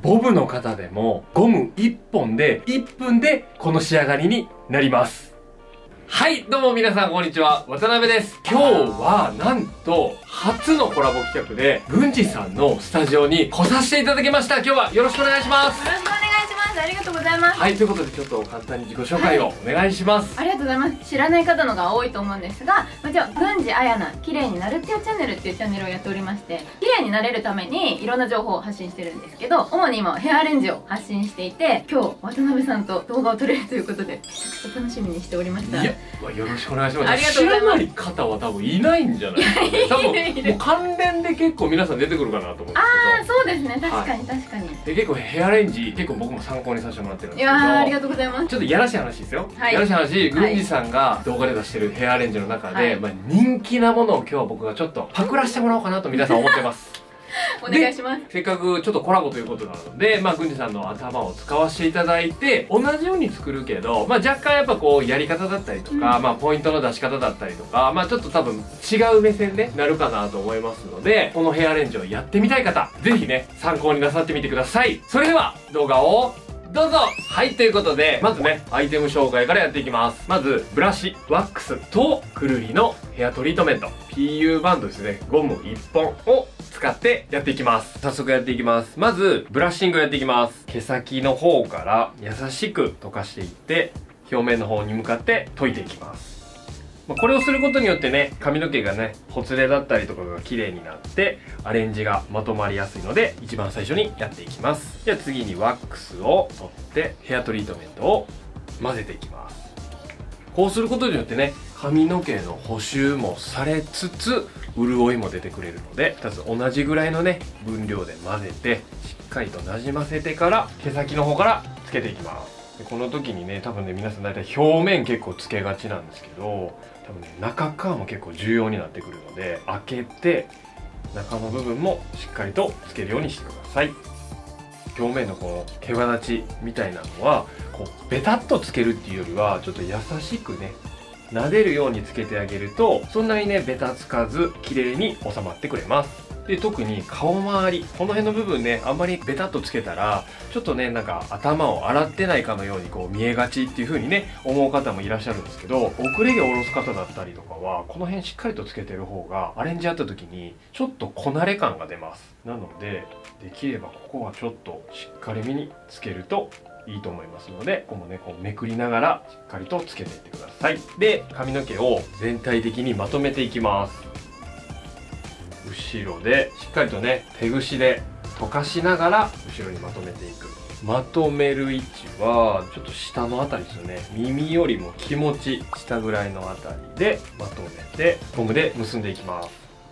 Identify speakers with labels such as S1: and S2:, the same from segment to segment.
S1: ボブの方でもゴム1本で1分でこの仕上がりになります。はい、どうも皆さんこんにちは、渡辺です。今日はなんと初のコラボ企画で郡司さんのスタジオに来させていただきました。今日はよろしくお願いします。
S2: よろしくお願いします。ありがとうございます。
S1: はい、ということでちょっと簡単に自己紹介をお願いします。
S2: ありがとうございます。知らない方のが多いと思うんですが、じゃあ郡司あやな綺麗になるっていうチャンネルっていうチャンネルをやっておりまして、綺麗になれるためにいろんな情報を発信してるんですけど、主に今はヘアアレンジを発信していて、今日渡辺さんと動画を撮れるということでめちゃくちゃ楽しみにしておりました。
S1: いや、よろしくお願いします。
S2: ありがとうございます。
S1: 知らない方は多分いないんじゃないですかね。多分もう関連で結構皆さん出てくるかなと思うんですけど。
S2: ああ、そうですね、確かに確かに。
S1: で結構ヘアアレンジ結構僕も参考にさせてもらってるんですけど、
S2: いやー、ありがとうございます。
S1: ちょっとやらしい話ですよ。
S2: はい、
S1: やらしい話、郡司さんが動画で出してるヘアアレンジの中で、人気なものを今日は僕がちょっとパクらせてもらおうかなと皆さん思ってます。
S2: お願いします。
S1: せっかくちょっとコラボということなので、郡司さんの頭を使わせていただいて、同じように作るけど、若干やっぱこうやり方だったりとか、ポイントの出し方だったりとか、ちょっと多分違う目線でなるかなと思いますので、このヘアアレンジをやってみたい方、ぜひね、参考になさってみてください。それでは動画をどうぞ。はい、ということで、まずね、アイテム紹介からやっていきます。まず、ブラシ、ワックスとくるりのヘアトリートメント。PU バンドですね、ゴム1本を使ってやっていきます。早速やっていきます。まず、ブラッシングやっていきます。毛先の方から優しく溶かしていって、表面の方に向かって溶いていきます。これをすることによってね、髪の毛がね、ほつれだったりとかが綺麗になって、アレンジがまとまりやすいので、一番最初にやっていきます。じゃあ次にワックスを取って、ヘアトリートメントを混ぜていきます。こうすることによってね、髪の毛の補修もされつつ、潤いも出てくれるので、2つ同じぐらいのね、分量で混ぜて、しっかりとなじませてから、毛先の方からつけていきます。この時にね、多分ね、皆さん大体表面結構つけがちなんですけど、多分ね、中側も結構重要になってくるので、開けて中の部分もしっかりとつけるようにしてください。表面のこの毛羽立ちみたいなのはこうベタッとつけるっていうよりは、ちょっと優しくね、撫でるようにつけてあげると、そんなにね、ベタつかず綺麗に収まってくれます。で、特に顔周り、この辺の部分ね、あんまりベタっとつけたら、ちょっとね、なんか頭を洗ってないかのようにこう見えがちっていう風にね、思う方もいらっしゃるんですけど、遅れ毛を下ろす方だったりとかは、この辺しっかりとつけてる方が、アレンジやった時に、ちょっとこなれ感が出ます。なので、できればここはちょっとしっかりめにつけるといいと思いますので、ここもね、こうめくりながらしっかりとつけていってください。で、髪の毛を全体的にまとめていきます。後ろでしっかりとね、手ぐしで溶かしながら後ろにまとめていく。まとめる位置はちょっと下のあたりですよね。耳よりも気持ち下ぐらいのあたりでまとめてゴムで結んでいきます。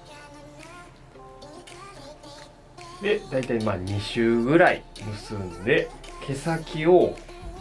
S1: で、だいたい2周ぐらい結んで、毛先を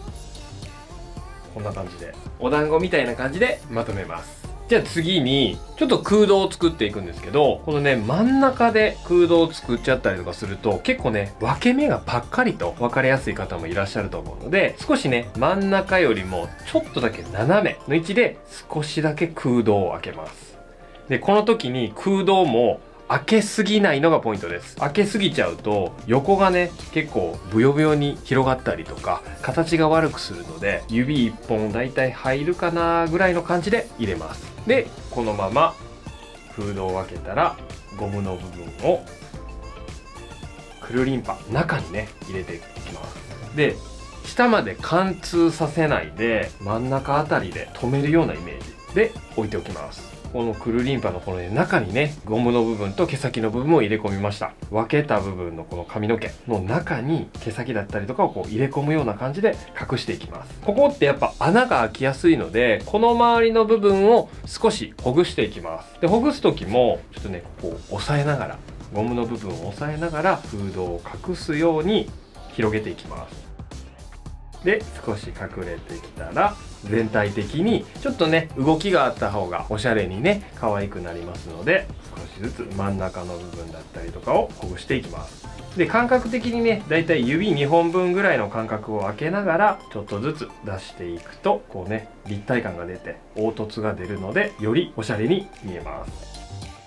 S1: こんな感じでお団子みたいな感じでまとめます。じゃあ次に、ちょっと空洞を作っていくんですけど、このね、真ん中で空洞を作っちゃったりとかすると、結構ね、分け目がパッカリと分かりやすい方もいらっしゃると思うので、少しね、真ん中よりもちょっとだけ斜めの位置で少しだけ空洞を開けます。で、この時に空洞も開けすぎないのがポイントです。開けすぎちゃうと横がね、結構ブヨブヨに広がったりとか形が悪くするので、指1本だいたい入るかなぐらいの感じで入れます。で、このまま空洞を開けたらゴムの部分をくるりんぱ中にね、入れていきます。で、下まで貫通させないで真ん中あたりで止めるようなイメージで置いておきます。このくるりんぱのこの、ね、中にね、ゴムの部分と毛先の部分を入れ込みました。分けた部分のこの髪の毛の中に毛先だったりとかをこう入れ込むような感じで隠していきます。ここってやっぱ穴が開きやすいので、この周りの部分を少しほぐしていきます。で、ほぐす時もちょっとね、ここを押さえながら、ゴムの部分を押さえながらフードを隠すように広げていきます。で、少し隠れてきたら全体的にちょっとね、動きがあった方がおしゃれにね、可愛くなりますので、少しずつ真ん中の部分だったりとかをほぐしていきます。で、感覚的にね、だいたい指2本分ぐらいの間隔を空けながらちょっとずつ出していくと、こうね、立体感が出て凹凸が出るので、よりおしゃれに見えます。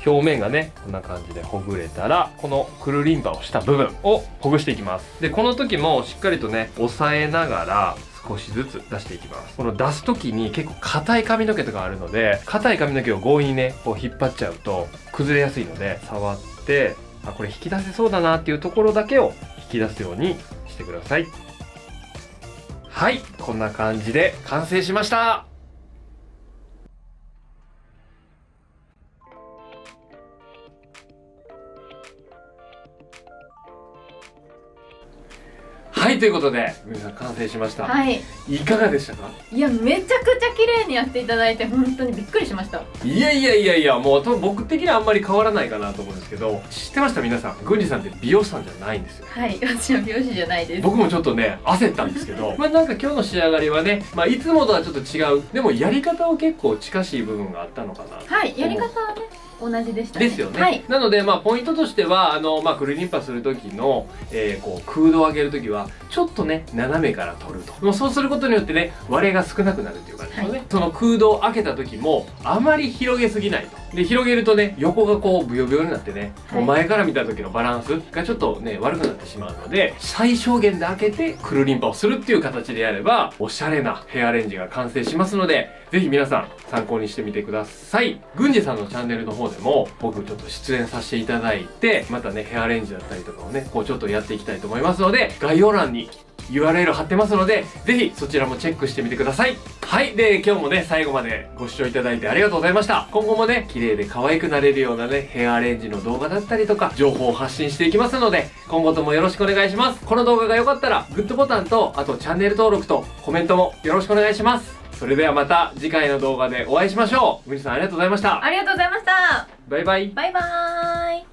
S1: 表面がねこんな感じでほぐれたら、このくるりんぱをした部分をほぐしていきます。でこの時もしっかりとね押さえながら少しずつ出していきます。この出す時に結構硬い髪の毛とかあるので、硬い髪の毛を強引にねこう引っ張っちゃうと崩れやすいので、触ってこれ引き出せそうだなっていうところだけを引き出すようにしてください。はい、こんな感じで完成しました。はい、ということで皆さん完成しました。
S2: はい、
S1: いかがでしたか？
S2: いや、めちゃくちゃ綺麗にやっていただいて本当にびっくりしました。
S1: いやいやいやいや、もう多分僕的にはあんまり変わらないかなと思うんですけど、知ってました？皆さん、郡司さんって美容師さんじゃないんですよ。
S2: はい、私は美容師じゃないです。
S1: 僕もちょっとね焦ったんですけどまあなんか今日の仕上がりはね、まあいつもとはちょっと違う、でもやり方は結構近しい部分があったのかな。
S2: はい、やり方はね同じでしたね。
S1: ですよね。
S2: はい、
S1: なのでまあポイントとしてはくるりんぱする時の、こう空洞を上げる時はちょっとね斜めから取ると、もうそうすることによってね割れが少なくなるっていう感じですよね。はい、その空洞を開けた時もあまり広げすぎないと。で広げるとね横がこうブヨブヨになってね、もう前から見た時のバランスがちょっとね悪くなってしまうので、最小限で開けてくるりんぱをするっていう形でやればおしゃれなヘアアレンジが完成しますので、ぜひ皆さん参考にしてみてください。郡司さんのチャンネルの方でも僕ちょっと出演させていただいて、またねヘアアレンジだったりとかをねこうちょっとやっていきたいと思いますので、概要欄に URL 貼ってますので、ぜひそちらもチェックしてみてください。はい。で、今日もね、最後までご視聴いただいてありがとうございました。今後もね、綺麗で可愛くなれるようなね、ヘアアレンジの動画だったりとか、情報を発信していきますので、今後ともよろしくお願いします。この動画が良かったら、グッドボタンと、あとチャンネル登録とコメントもよろしくお願いします。それではまた次回の動画でお会いしましょう。郡司さんありがとうございました。
S2: ありがとうございました。
S1: バイバイ。
S2: バイバーイ。